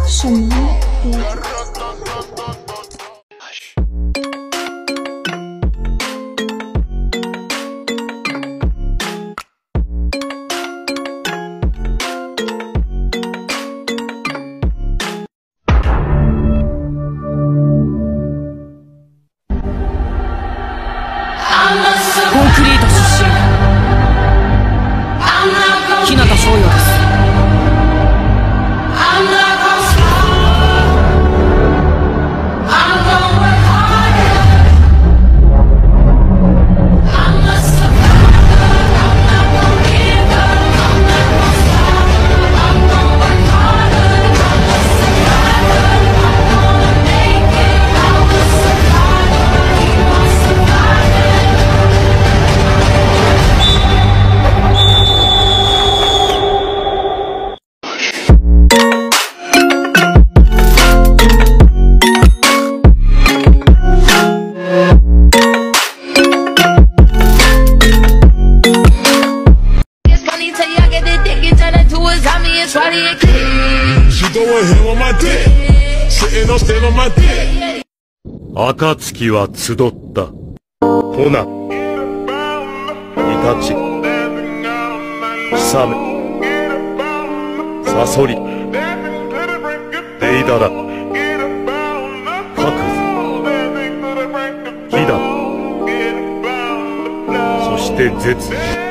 什么？ コンクリート出身日向翔陽です。 暁は集った。ほな、イタチ、ヒサメ、サソリ、デイダラ、カクズ、ヒダ、そしてゼツ。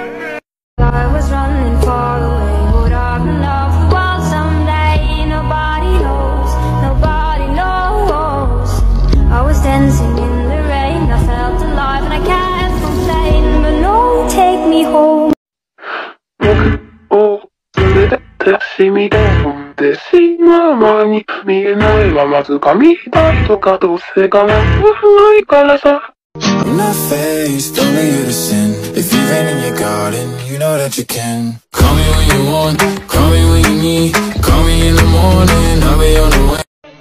Dancing in the rain, I felt alive and I can't complain, but no, take me home. 僕を連れてって染みで飲んでしまう前に見えないまま掴みたいとかどうせかなわないからさ。 I'm not faced, only you to sin. If you've rain in your garden, you know that you can. Call me when you want, call me when you need. Call me in the morning, I'll be on the way.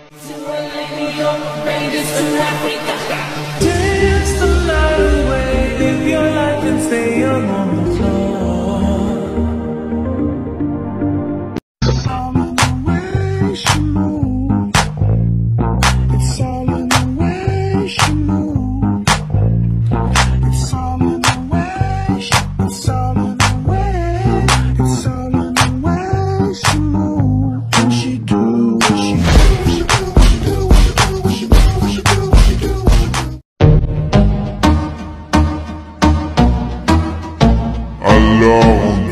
Dance the night away, live your life and stay young on the floor. It's all in the way she moves. It's all in the way she moves. It's all in the way she, it's all in the way, it's all in the way she moves. Can she do what she do? Alone.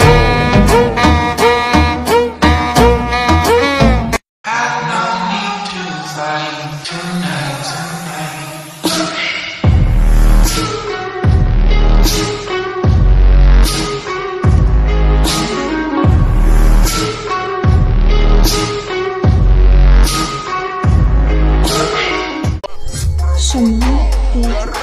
什么？